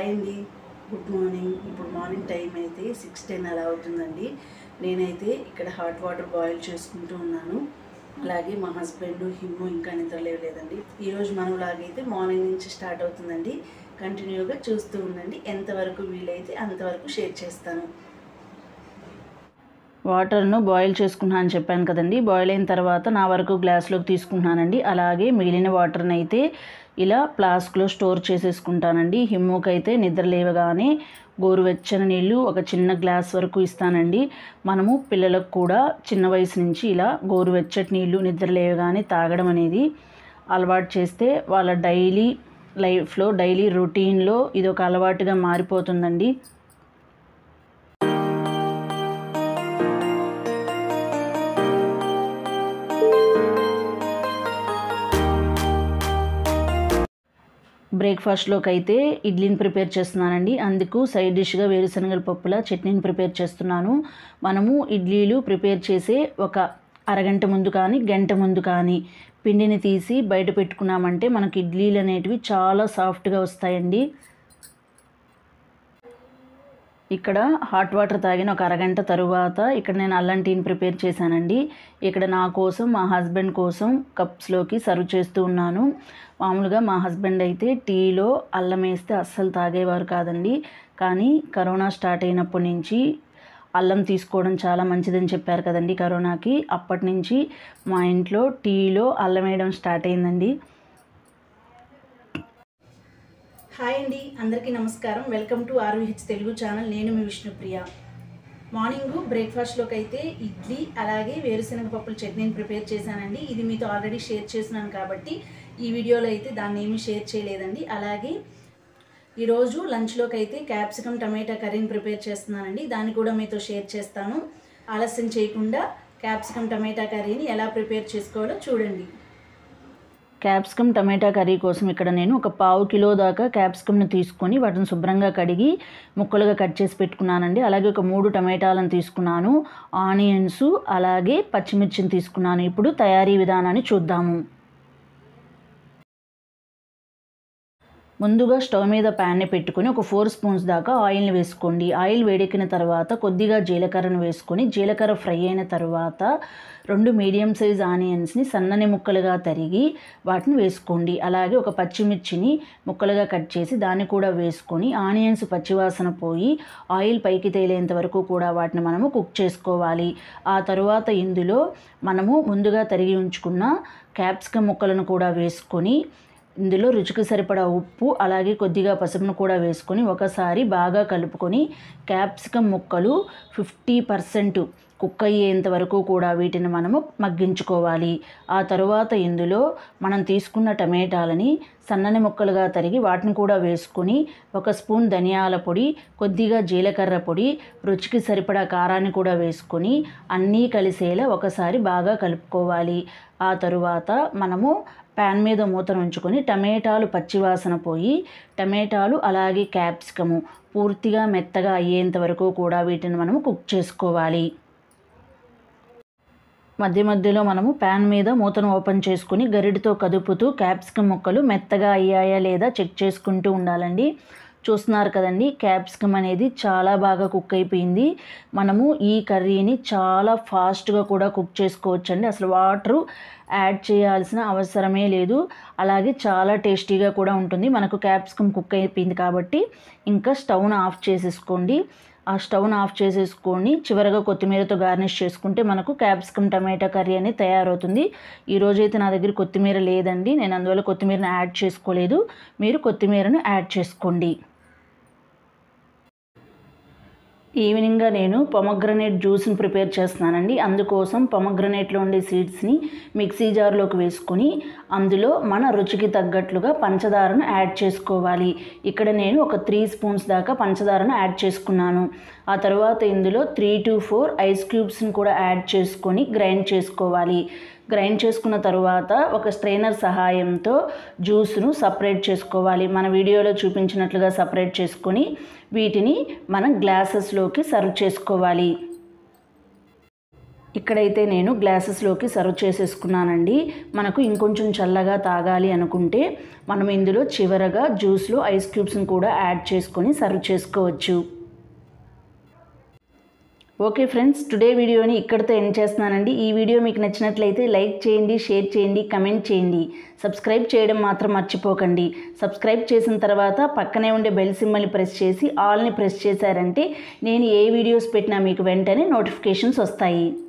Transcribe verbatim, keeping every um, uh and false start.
Hi అండి, good morning. ఇప్పుడు morning time అయితే సిక్స్ టెన్ అలా అవుతుందండి. నేనైతే ఇక్కడ హాట్ వాటర్ బాయిల్ చేసుకుంటూ ఉన్నాను. అలాగే మా హస్బెండ్ హిమ్ము ఇంకా నిద్ర లేవలేదండి. ఈరోజు మనలాగైతే మార్నింగ్ నుంచి స్టార్ట్ అవుతుందండి. కంటిన్యూగా చూస్తూ ఉండండి. ఎంతవరకు వీలైతే అంతవరకు షేర్ చేస్తాను. వాటర్ను బాయిల్ చేసుకున్నాను అని చెప్పాను కదండి. బాయిల్ అయిన తర్వాత నా వరకు గ్లాస్లోకి తీసుకుంటున్నానండి. అలాగే మిగిలిన వాటర్ని అయితే ఇలా ఫ్లాస్క్లో స్టోర్ చేసేసుకుంటానండి. హిమ్ముకి అయితే నిద్ర లేవగానే గోరువెచ్చని నీళ్ళు ఒక చిన్న గ్లాస్ వరకు ఇస్తానండి. మనము పిల్లలకు కూడా చిన్న వయసు నుంచి ఇలా గోరువెచ్చటి నీళ్ళు నిద్ర లేవగానే తాగడం అనేది అలవాటు చేస్తే వాళ్ళ డైలీ లైఫ్లో డైలీ రొటీన్లో ఇది ఒక అలవాటుగా మారిపోతుందండి. బ్రేక్ఫాస్ట్లోకి అయితే ఇడ్లీని ప్రిపేర్ చేస్తున్నానండి. అందుకు సైడ్ డిష్గా వేరుశనగల పప్పుల చట్నీని ప్రిపేర్ చేస్తున్నాను. మనము ఇడ్లీలు ప్రిపేర్ చేసే ఒక అరగంట ముందు కానీ గంట ముందు కానీ పిండిని తీసి బయట పెట్టుకున్నామంటే మనకి ఇడ్లీలు అనేటివి చాలా సాఫ్ట్గా వస్తాయండి. ఇక్కడ హాట్ వాటర్ తాగిన ఒక అరగంట తరువాత ఇక్కడ నేను అల్లం టీని ప్రిపేర్ చేశానండి. ఇక్కడ నా కోసం మా హస్బెండ్ కోసం కప్స్లోకి సర్వ్ చేస్తూ ఉన్నాను. మామూలుగా మా హస్బెండ్ అయితే టీలో అల్లం వేస్తే అస్సలు తాగేవారు కాదండి. కానీ కరోనా స్టార్ట్ అయినప్పటి నుంచి అల్లం తీసుకోవడం చాలా మంచిదని చెప్పారు కదండి కరోనాకి. అప్పటి నుంచి మా ఇంట్లో టీలో అల్లం వేయడం స్టార్ట్ అయిందండి. హాయ్ అండి, అందరికీ నమస్కారం. Welcome to RVH Telugu channel. నేను మీ విష్ణుప్రియ. మార్నింగ్ బ్రేక్ఫాస్ట్లోకి అయితే ఇడ్లీ అలాగే వేరుశనగ పప్పుల చట్నీని ప్రిపేర్ చేశానండి. ఇది మీతో ఆల్రెడీ షేర్ చేస్తున్నాను కాబట్టి ఈ వీడియోలో అయితే దాన్ని ఏమీ షేర్ చేయలేదండి. అలాగే ఈరోజు లంచ్లోకి అయితే క్యాప్సికమ్ టమాటా కర్రీని ప్రిపేర్ చేస్తున్నానండి. దాన్ని కూడా మీతో షేర్ చేస్తాను. ఆలస్యం చేయకుండా క్యాప్సికమ్ టమాటా కర్రీని ఎలా ప్రిపేర్ చేసుకోవాలో చూడండి. క్యాప్సికమ్ టమాటా కర్రీ కోసం ఇక్కడ నేను ఒక పావు కిలో దాకా క్యాప్సికమ్ని తీసుకొని వాటిని శుభ్రంగా కడిగి ముక్కలుగా కట్ చేసి పెట్టుకున్నానండి. అలాగే ఒక మూడు టమాటాలను తీసుకున్నాను. ఆనియన్స్ అలాగే పచ్చిమిర్చిని తీసుకున్నాను. ఇప్పుడు తయారీ విధానాన్ని చూద్దాము. ముందుగా స్టవ్ మీద ప్యాన్ని పెట్టుకొని ఒక ఫోర్ స్పూన్స్ దాకా ఆయిల్ని వేసుకోండి. ఆయిల్ వేడెక్కిన తర్వాత కొద్దిగా జీలకర్రను వేసుకొని జీలకర్ర ఫ్రై అయిన తర్వాత రెండు మీడియం సైజ్ ఆనియన్స్ని సన్నని ముక్కలుగా తరిగి వాటిని వేసుకోండి. అలాగే ఒక పచ్చిమిర్చిని ముక్కలుగా కట్ చేసి దాన్ని కూడా వేసుకొని ఆనియన్స్ పచ్చివాసన పోయి ఆయిల్ పైకి తేలేంత వరకు కూడా వాటిని మనము కుక్ చేసుకోవాలి. ఆ తరువాత ఇందులో మనము ముందుగా తరిగి ఉంచుకున్న క్యాప్సికమ్ ముక్కలను కూడా వేసుకొని ఇందులో రుచికి సరిపడా ఉప్పు అలాగే కొద్దిగా పసుపును కూడా వేసుకొని ఒకసారి బాగా కలుపుకొని క్యాప్సికమ్ ముక్కలు ఫిఫ్టీ పర్సెంట్ కుక్ అయ్యేంత వరకు కూడా వీటిని మనము మగ్గించుకోవాలి. ఆ తరువాత ఇందులో మనం తీసుకున్న టమాటాలని సన్నని ముక్కలుగా తరిగి వాటిని కూడా వేసుకొని ఒక స్పూన్ ధనియాల పొడి కొద్దిగా జీలకర్ర పొడి రుచికి సరిపడా కారాన్ని కూడా వేసుకొని అన్నీ కలిసేలా ఒకసారి బాగా కలుపుకోవాలి. ఆ తరువాత మనము ప్యాన్ మీద మూతను ఉంచుకొని టమాటాలు పచ్చివాసన పోయి టమాటాలు అలాగే క్యాప్సికము పూర్తిగా మెత్తగా అయ్యేంత వరకు కూడా వీటిని మనము కుక్ చేసుకోవాలి. మధ్య మధ్యలో మనము ప్యాన్ మీద మూతను ఓపెన్ చేసుకుని గరిటతో కదుపుతూ క్యాప్సికమ్ ముక్కలు మెత్తగా అయ్యాయా లేదా చెక్ చేసుకుంటూ ఉండాలండి. చూస్తున్నారు కదండి, క్యాప్సికమ్ అనేది చాలా బాగా కుక్ అయిపోయింది. మనము ఈ కర్రీని చాలా ఫాస్ట్గా కూడా కుక్ చేసుకోవచ్చండి. అసలు వాటరు యాడ్ చేయాల్సిన అవసరమే లేదు. అలాగే చాలా టేస్టీగా కూడా ఉంటుంది. మనకు క్యాప్సికమ్ కుక్ అయిపోయింది కాబట్టి ఇంకా స్టవ్ను ఆఫ్ చేసేసుకోండి. ఆ స్టవ్ను ఆఫ్ చేసేసుకొని చివరగా కొత్తిమీరతో గార్నిష్ చేసుకుంటే మనకు క్యాప్సికమ్ టమాటా కర్రీ అనేది తయారవుతుంది. ఈరోజైతే నా దగ్గర కొత్తిమీర లేదండి, నేను అందువల్ల కొత్తిమీరను యాడ్ చేసుకోలేదు. మీరు కొత్తిమీరను యాడ్ చేసుకోండి. ఈవినింగ్గా నేను పొమగ్రనేట్ జ్యూస్ని ప్రిపేర్ చేస్తున్నానండి. అందుకోసం పొమగ్రనేట్లో ఉండే సీడ్స్ని మిక్సీ జార్లోకి వేసుకొని అందులో మన రుచికి తగ్గట్లుగా పంచదారను యాడ్ చేసుకోవాలి. ఇక్కడ నేను ఒక త్రీ స్పూన్స్ దాకా పంచదారను యాడ్ చేసుకున్నాను. ఆ తర్వాత ఇందులో త్రీ టు ఫోర్ ఐస్ క్యూబ్స్ని కూడా యాడ్ చేసుకొని గ్రైండ్ చేసుకోవాలి. గ్రైండ్ చేసుకున్న తరువాత ఒక స్ట్రైనర్ సహాయంతో జ్యూస్ను సపరేట్ చేసుకోవాలి. మన వీడియోలో చూపించినట్లుగా సపరేట్ చేసుకొని వీటిని మనం గ్లాసెస్లోకి సర్వ్ చేసుకోవాలి. ఇక్కడైతే నేను గ్లాసెస్లోకి సర్వ్ చేసేసుకున్నానండి. మనకు ఇంకొంచెం చల్లగా తాగాలి అనుకుంటే మనం ఇందులో చివరగా జ్యూస్లో ఐస్ క్యూబ్స్ని కూడా యాడ్ చేసుకొని సర్వ్ చేసుకోవచ్చు. ఓకే ఫ్రెండ్స్, టుడే వీడియోని ఇక్కడితో ఎండ్ చేస్తున్నానండి. ఈ వీడియో మీకు నచ్చినట్లయితే లైక్ చేయండి, షేర్ చేయండి, కమెంట్ చేయండి. సబ్స్క్రైబ్ చేయడం మాత్రం మర్చిపోకండి. సబ్స్క్రైబ్ చేసిన తర్వాత పక్కనే ఉండే బెల్ సింబల్ని ప్రెస్ చేసి ఆల్ని ప్రెస్ చేశారంటే నేను ఏ వీడియోస్ పెట్టినా మీకు వెంటనే నోటిఫికేషన్స్ వస్తాయి.